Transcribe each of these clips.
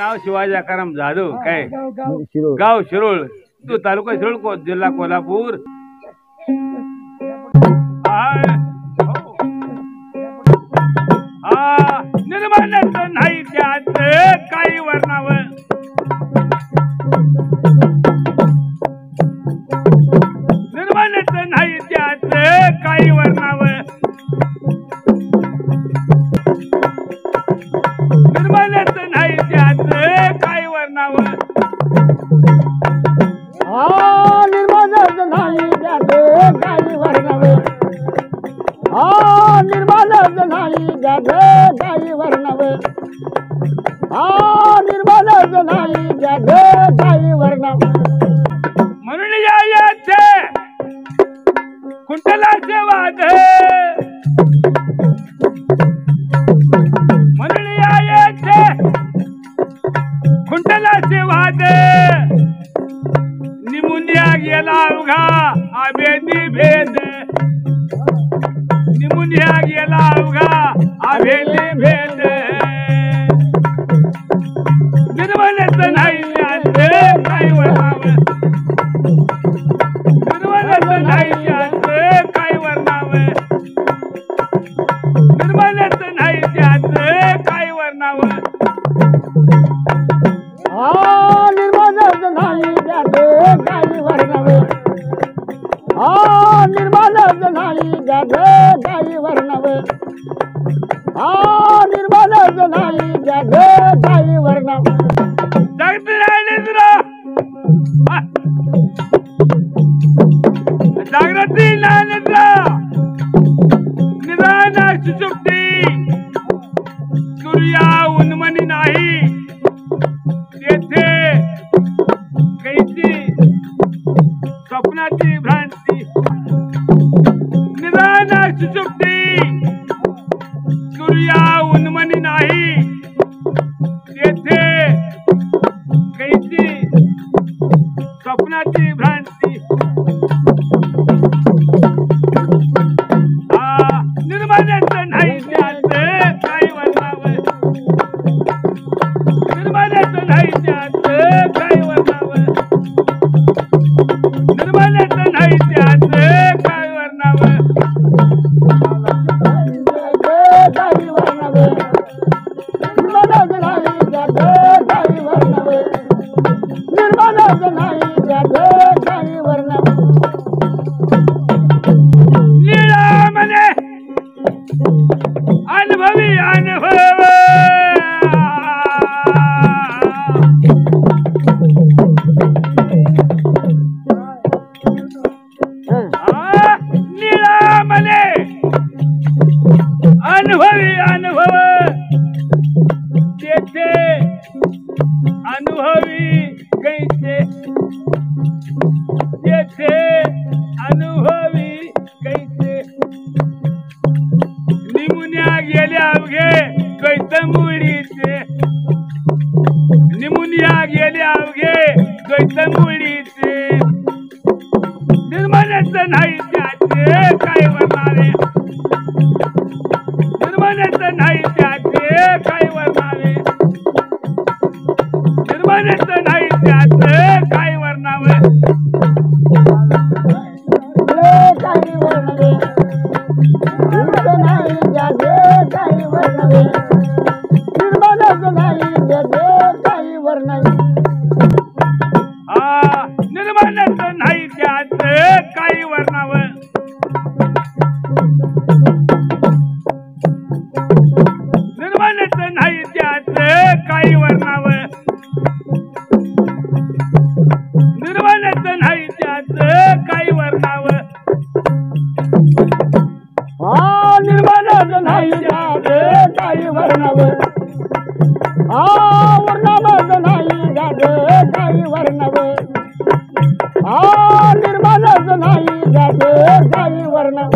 नाव शिवाजी आकाराम जाधव. काय गाव शिरोळ, तो तालुका शिरोळ, जिल्हा कोल्हापूर. निर्माणच नाही त्यात काही वर्णाव, निर्माणच नाही त्यात काही वर्णाव, निर्माणच नाही त्यात काही वर्णाव. निर्माणच नाही त्यात काही वर्णाव, निर्माणच नाही त्यात काही वर्णाव, निर्माणच नाही त्यात काही वर्णाव. म्हणून या येथे कुंटलाचे वाद, म्हणून या येथे कुंटलाचे वाद, निमुनिया गेला अवघा अभेदी भेद, निमुनिया गेला अवघा अभेदी भेद. निर्मलच नाही त्यात काही वर्णाव, निर्मलच नाही त्यात काही वर्णाव, निर्मलच नाही त्यात काही वर्णाव. निर्माणच नाही त्यात काही वर्णाव, निर्माणच नाही त्यात काही वर्णाव, निर्माणच नाही त्यात काही वर्णाव. जागृती ज्ञानेंद्र निदान सुषुप्ती, सूर्या उन्मनी नाही तेथे कैची स्वप्नाची भ्रांती. निदान सुषुप्ती, सूर्या उन्मनी नाही तेथे कैची स्वप्नाची भ्रांती. निर्माणच नाही त्यात काही वर्णाव, निर्माणच नाही त्यात काही वर्णाव, निर्माणच नाही त्यात काही वर्णाव. काही वर्णाव, निर्माणच नाही त्यात काही वर्णाव, निर्माणच नाही त्यात काही वर्णाव. लीळा म्हणे अनुभवी अनुभव, लीळा म्हणे अनुभवी अनुभव, तेथे अनुभवी कैसे, तेथे अनुभवी कैसे. निमुनिया गेल्या अवघे कैतमुळीचे, निमुनिया गेल्या अवघे कैतमुळीचे. निर्माणच नाही त्याचे काय वर्णावे, निर्माणच नाही त्याचे काय वर्णावे, निर्माणच नाही त्याचे काय वर्णावे. काही वर्णावे, नाही त्यात काही वर्णावे, निर्माणच नाही त्यात काही वर्णावे. निर्माणच नाही त्यात काही वर्णाव, निर्माणच नाही त्यात काही वर्णाव, निर्माणच नाही त्यात काही वर्णाव. निर्माणच नाही त्यात काही वर्णाव, वर्णावच नाही त्यात काही वर्णाव, निर्माणच नाही त्यात काही वर्णाव.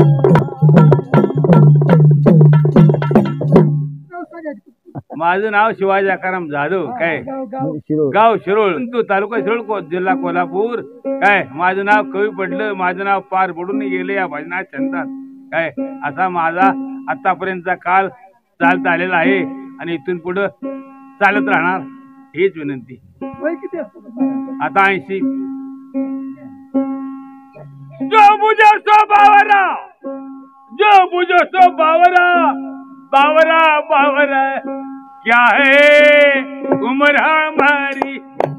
माझं नाव शिवाजी आकाराम जाधव. काय गाव शिरोळ, तो तालुका शिरोळ, जिल्हा कोल्हापूर. काय माझं नाव कवी पडलं, माझं नाव पार पडून गेले या भजनात छंदात. काय असा माझा आतापर्यंतचा काल चालत आलेला आहे आणि इथून पुढे चालत राहणार. हीच विनंती. वय किती असतं? आता 80. जो मुझे सो बावरा, जो मुझे सो बावरा, बावरा बावरा क्या है उम्र हमारी,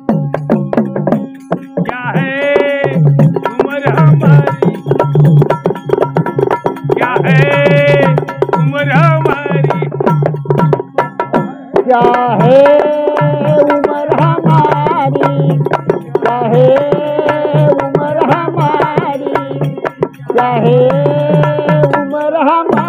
क्या है उम्र हमारी, क्या है उम्र हमारी, क्या है उम्र हमारी, क्या है उम्र हमारी, क्या है उम्र हमारी.